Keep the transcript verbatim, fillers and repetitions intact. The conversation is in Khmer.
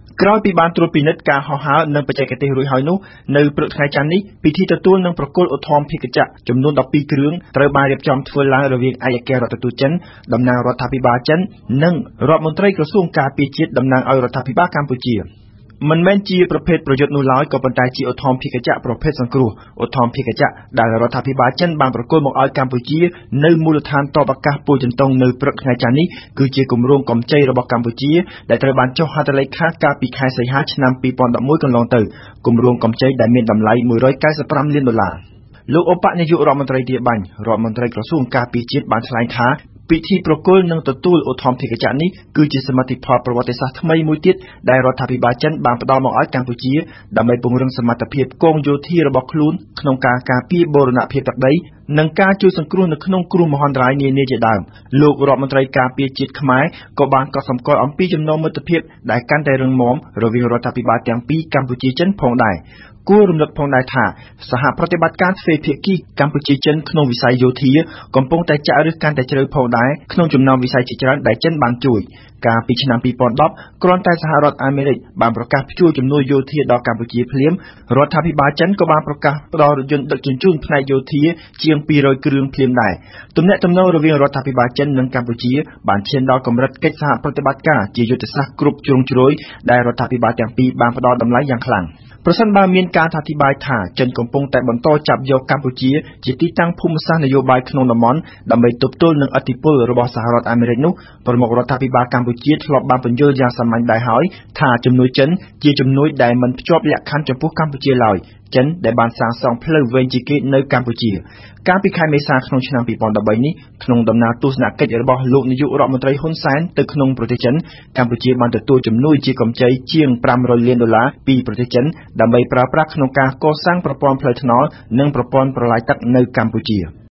ក្រោយពីបានត្រួតពិនិត្យការហោះហើរនិងបច្ចេកទេសរួចហើយនោះនៅព្រឹកថ្ងៃច័ន្ទនេះពិធីទទួលនិងប្រគល់ឧទ្ធម្ភាគចក្រចំនួនដប់ពីរគ្រឿងត្រូវបានរៀបចំធ្វើឡើងរវាងឯកអគ្គរដ្ឋទូតចិនតំណាងរដ្ឋាភិបាលចិននិងរដ្ឋមន្ត្រីក្រសួងការពារជាតិតំណាងឲ្យរដ្ឋាភិបាលកម្ពុជាមិនមែនជាប្រភេទប្រយុទ្ធនោះឡើយក៏ប៉ុន្តែជាឧទ្ធម្ភាគចក្រប្រភេទសង្គ្រោះឧទ្ធម្ភាគចក្រដែលរដ្ឋាភិបាលចិនបានប្រគល់មកឲ្យកម្ពុជានៅមូលដ្ឋានទ័ពអាកាសពោធិ៍ចិនតុងនៅព្រឹកថ្ងៃច័ន្ទនេះគឺជាគម្រោងកម្ចីរបស់កម្ពុជាដែលត្រូវបានចុះហត្ថលេខាកាលពីខែសីហាឆ្នាំពីរពាន់ដប់មួយកន្លងទៅគម្រោងកម្ចីដែលមានតម្លៃមួយរយកៅសិបប្រាំលានដុល្លារលោកឧបនាយករដ្ឋមន្ត្រីទាបាញ់រដ្ឋមន្ត្រីក្រសួងការពារជាតិបានថ្លែងថាពិធីប្រគល់និងទទួលឧទ្ធម្ភាគចក្រនេះគឺជាសមិទ្ធផលប្រវត្តិសាស្ត្រថ្មីមួយទៀតដែលរដ្ឋាភិបាលចិនបានផ្ដល់មកឲ្យកម្ពុជាដើម្បីពង្រឹងសមត្ថភាពកងយោធារបស់ខ្លួនក្នុងការការពារបូរណភាពទឹកដីនិងការជួយសង្គ្រោះនៅក្នុងគ្រោះមហន្តរាយនានាជាដើមលោករដ្ឋមន្ត្រីការពារជាតិខ្មែរក៏បានកត់សម្គាល់អំពីចំណងមិត្តភាពដែលកាន់តែរឹងមាំរវាងរដ្ឋាភិបាលទាំងពីរកម្ពុជាចិនផងដែរគួររំលឹកផងដែរថាសហប្រតិបត្តិការទ្វេភាគីកម្ពុជាចិនក្នុងវិស័យយោធាកំពុងតែចាក់ឫសកាន់តែជ្រៅផងដែរក្នុងចំណោមវិស័យជាច្រើនដែលចិនបានជួយកាលពីឆ្នាំពីរពាន់ដប់គ្រាន់តែសហរដ្ឋអាមេរិកបានប្រកាសព្យួរជំនួយយោធាដល់កម្ពុជាភ្លាមរដ្ឋាភិបាលចិនក៏បានប្រកាសផ្ដល់រថយន្តដឹកជញ្ជូនផ្នែកយោធាជាងពីររយគ្រឿងភ្លាមដែរទំនាក់ទំនងរវាងរដ្ឋាភិបាលចិននិងកម្ពុជាបានឈានដល់កម្រិតកិច្ចសហប្រតិបត្តិការជាយុទ្ធសាស្ត្រគ្រប់ជ្រុងជ្រោយដែលរដ្ឋាភិបាលទាំងពីរបានផ្ដល់តម្លៃយ៉ាងខ្លាំងប្រសិនបើមានការអធិប្បាយថាចិនកំពុងតែបន្តចាប់យកកម្ពុជាជាទីតាំងភូមិសាស្ត្រនយោបាយក្នុងតំបន់ដើម្បីទប់ទល់នឹងឥទ្ធិពលរបស់សហរដ្ឋអាមេរិកនោះប្រមុខរដ្ឋាភិបាលកម្ពុជាធ្លាប់បានបញ្យល់យ៉ាងសាមញ្ញដែរហើយថាជំនួយចិនជាជំនួយដែលមិនភ្ជាប់លក្ខខណ្ឌចំពោះកម្ពុជាឡើយចិនដែលបានសាងសង់ផ្លូវវែងជាងគេនៅកម្ពុជាកាលពីខែមេសាក្នុងឆ្នាំពីរពាន់ដប់បីនេះក្នុងដំណើរទស្សនកិច្ចរបស់លោកនាយករដ្ឋមន្ត្រីហ៊ុនសែនទៅក្នុងប្រទេសចិនកម្ពុជាបានទទួលជំនួយជាកម្ចីជាងប្រាំរយលានដុល្លារពីប្រទេសចិនដើម្បីប្រើប្រាស់ក្នុងការកសាងប្រព័ន្ធផ្លូវថ្នល់និងប្រព័ន្ធប្រឡាយទឹកនៅកម្ពុជា